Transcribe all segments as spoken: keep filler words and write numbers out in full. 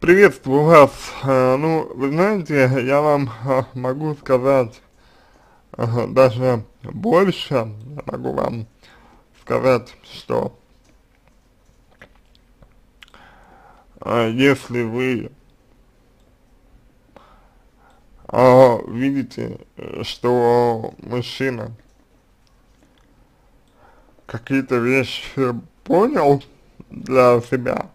Приветствую вас. Э, ну, вы знаете, я вам э, могу сказать э, даже больше. Я могу вам сказать, что э, если вы э, видите, э, что мужчина какие-то вещи понял для себя,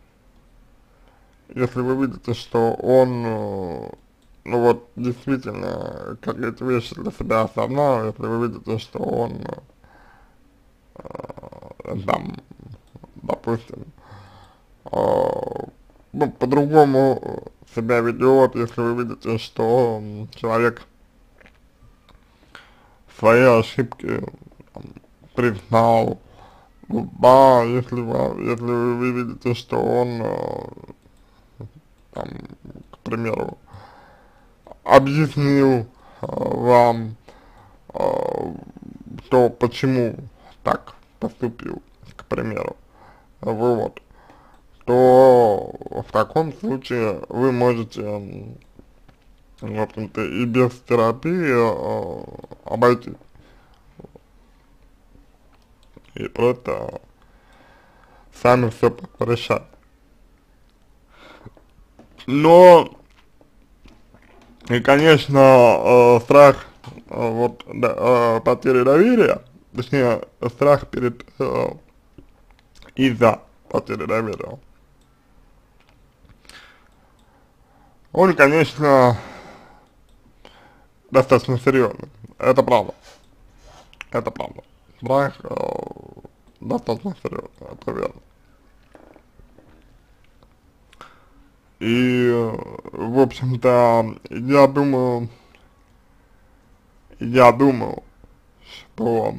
если вы видите, что он, э, ну вот, действительно какие-то вещи для себя осознал, если вы видите, что он э, там, допустим, э, ну, по-другому себя ведет, если вы видите, что м, человек свои ошибки там, признал, ну, да, если вы, если вы видите, что он, э, там, к примеру, объяснил э, вам, э, то почему так поступил, к примеру, вот, то в таком случае вы можете, м, в общем-то, и без терапии э, обойти, и просто сами все решать. Но, и, конечно, э, страх, э, вот, да, э, потери доверия, точнее, страх перед, э, из-за потери доверия, он, конечно, достаточно серьезный, это правда, это правда. Страх э, достаточно серьезный, это верно. И, э, в общем-то, я думаю, я думаю, что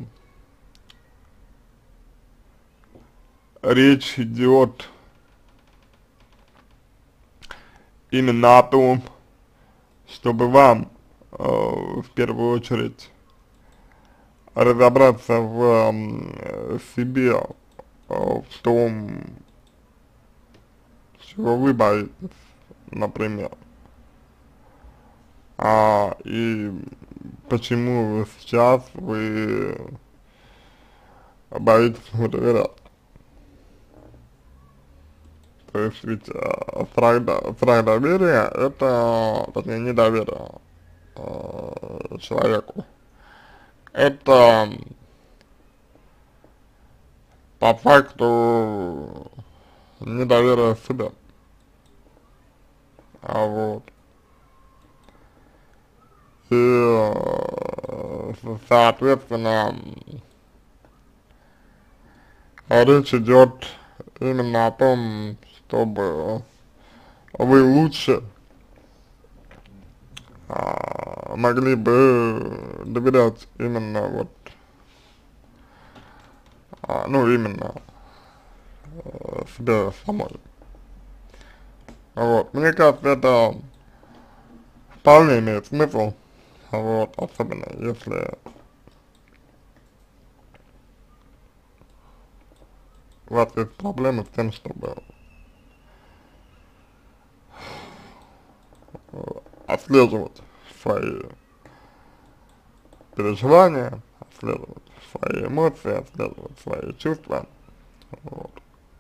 речь идет именно о том, чтобы вам, э, в первую очередь, разобраться в э, себе, э, в том, чего вы боитесь, например, а, и почему сейчас вы боитесь ему доверять. То есть ведь э, страх, до- страх доверия это, точнее, недоверие э, человеку. Это по факту недоверие себе. А вот. И, э, с- соответственно, речь идет именно о том, чтобы вы лучше а, могли бы доверять именно вот, а, ну именно э, себе самой. Вот, мне кажется, это вполне имеет смысл, вот, особенно если у вас есть проблемы с тем, чтобы отслеживать свои переживания, отслеживать свои эмоции, отслеживать свои чувства, вот.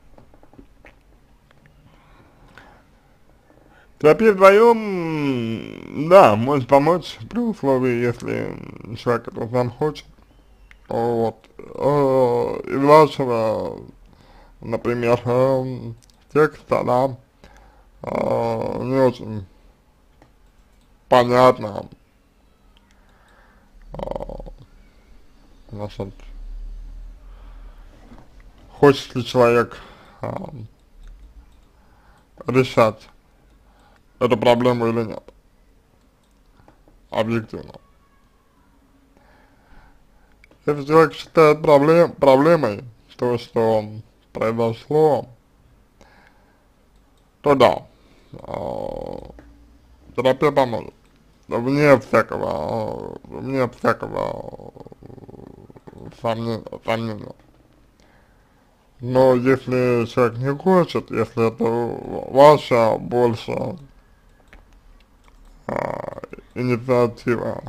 Терапия вдвоем, да, может помочь при условии, если человек этого сам хочет, вот, э, из вашего, например, э, текста, да, э, не очень понятно, э, значит, хочет ли человек э, решать эту проблему или нет, объективно. Если человек считает проблем, проблемой то, что произошло, то да, э, терапия поможет. Вне всякого, э, вне всякого сомнения, сомнения. Но если человек не хочет, если это ваша больше а, инициатива,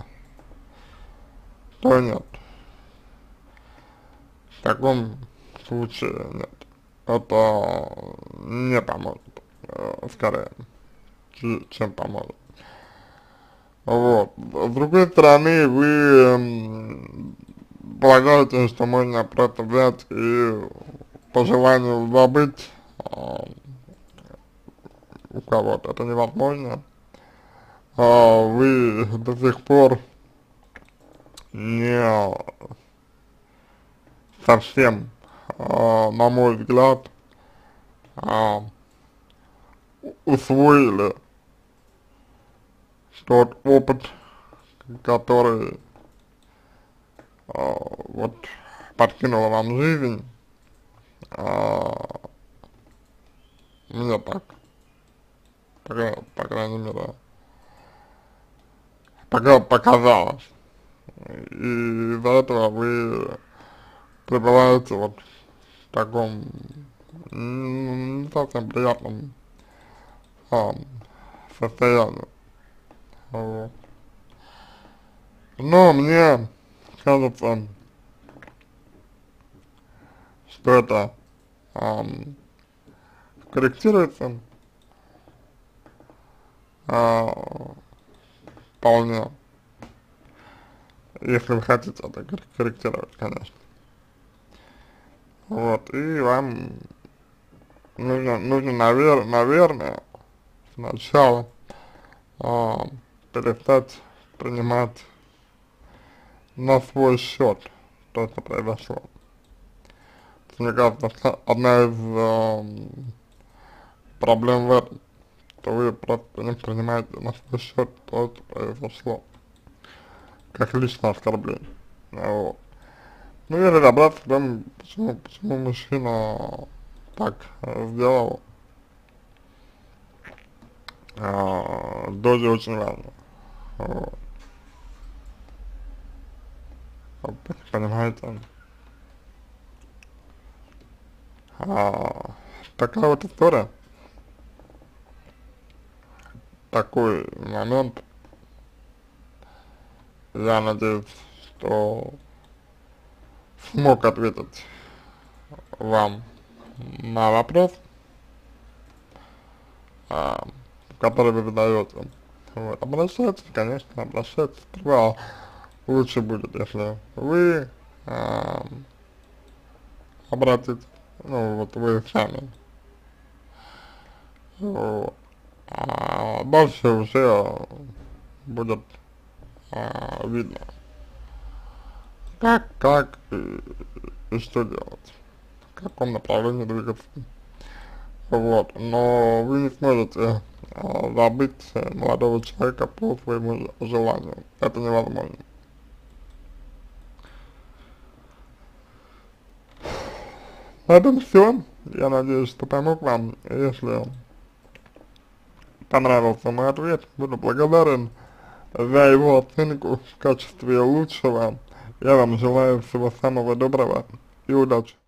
то нет. В таком случае нет. Это не поможет, э, скорее, ч- чем поможет. Вот. С другой стороны, вы м, полагаете, что можно просто взять и по желанию забыть а, у кого-то. Это невозможно. А, вы до сих пор не совсем, а, на мой взгляд, а, усвоили тот опыт, который а, вот подкинула вам жизнь, а, мне так, по, кра- по крайней мере, пока показалось. И из-за этого вы пребываете вот в таком м, не совсем приятном а, состоянии. Вот. Но мне кажется, что это ам, корректируется а, вполне, если вы хотите это кор- корректировать, конечно. Вот, и вам нужно, нужно навер, наверное, сначала а, перестать принимать на свой счет то, что произошло. Мне кажется, что одна из эм, проблем в этом, что вы просто не принимаете на свой счет то, что произошло, как личное оскорбление. Вот. Ну и разобраться в том, почему, почему мужчина так э, сделал, э, тоже очень важно. Вот. Вот, понимаете? А, такая вот история, такой момент. Я надеюсь, что смог ответить вам на вопрос, а, который вы задаете. Вот. Обращайтесь, конечно, обращайтесь. Сперва лучше будет, если вы а, обратитесь, ну вот вы сами. Вот. А дальше уже будет а, видно, как, как и, и что делать, в каком направлении двигаться. Вот, но вы не сможете а, забыть э, молодого человека по своему желанию. Это невозможно. На этом все. Я надеюсь, что помог вам. Если понравился мой ответ, буду благодарен за его оценку в качестве лучшего. Я вам желаю всего самого доброго и удачи.